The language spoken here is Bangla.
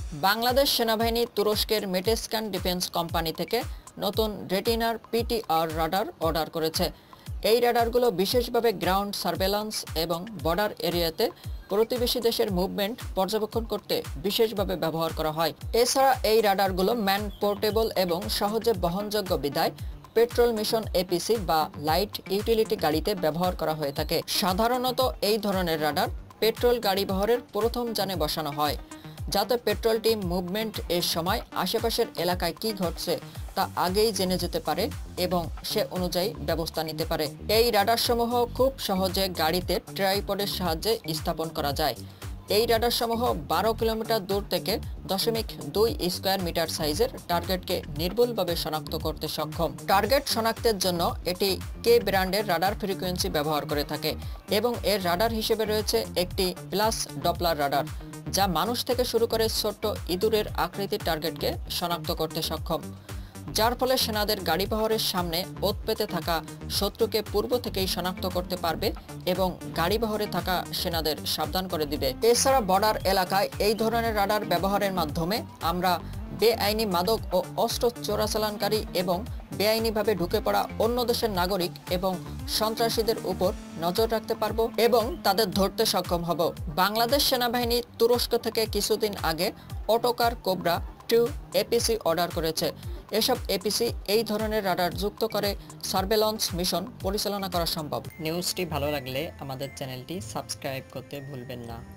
বাংলাদেশ সেনাবাহিনী তুরস্কের মেটেস্কান ডিফেন্স কোম্পানি থেকে নতুন রেটিনার পিটিআর রাডার অর্ডার করেছে। এই রাডারগুলো বিশেষভাবে গ্রাউন্ড সার্ভেলান্স এবং বর্ডার এরিয়াতে প্রতিবেশী দেশের মুভমেন্ট পর্যবেক্ষণ করতে বিশেষভাবে ব্যবহার করা হয়। এছাড়া এই রাডারগুলো ম্যান পোর্টেবল এবং সহজে বহনযোগ্য বিধায় পেট্রোল মিশন এপিসি বা লাইট ইউটিলিটি গাড়িতে ব্যবহার করা হয়ে থাকে। সাধারণত এই ধরনের রাডার পেট্রোল গাড়ি বহরের প্রথম যানে বসানো হয়, যাতে পেট্রোল টিম মুভমেন্ট এর সময় আশেপাশের এলাকায় কি ঘটছে তা আগেই জেনে যেতে পারে এবং সে অনুযায়ী ব্যবস্থা নিতে পারে। এই রাডারসমূহ খুব সহজে গাড়িতে ট্রাইপডের সাহায্যে স্থাপন করা যায়। এই রাডারসমূহ 12 কিলোমিটার দূর থেকে 0.2 স্কয়ার মিটার সাইজের টার্গেটকে নির্ভুলভাবে শনাক্ত করতে সক্ষম। টার্গেট শনাক্তের জন্য এটি কে ব্র্যান্ডের রাডার ফ্রিকোয়েন্সি ব্যবহার করে থাকে এবং এর রাডার হিসেবে রয়েছে একটি প্লাস ডপলার রাডার, যা মানুষ থেকে শুরু করে ছোট্ট ইঁদুরের আকৃতির টার্গেটকে শনাক্ত করতে সক্ষম, যার ফলে সেনাদের গাড়ি বহরের সামনে ওত পেতে থাকা শত্রুকে পূর্ব থেকেই শনাক্ত করতে পারবে এবং গাড়ি বহরে থাকা সেনাদের সাবধান করে দিবে। এছাড়া বর্ডার এলাকায় এই ধরনের রাডার ব্যবহারের মাধ্যমে আমরা বেআইনি মাদক ও অস্ত্র চোরাচালানকারী এবং বেআইনিভাবে ঢুকে পড়া অন্য দেশের নাগরিক এবং সন্ত্রাসীদের উপর নজর রাখতে পারবো এবং তাদের ধরতে সক্ষম হব। বাংলাদেশ সেনাবাহিনী তুরস্ক থেকে কিছুদিন আগে অটোকার কোবরা 2 এপিসি অর্ডার করেছে। এসব এপিসি এই ধরনের রাডার যুক্ত করে সার্ভেলান্স মিশন পরিচালনা করা সম্ভব। নিউজটি ভালো লাগলে আমাদের চ্যানেলটি সাবস্ক্রাইব করতে ভুলবেন না।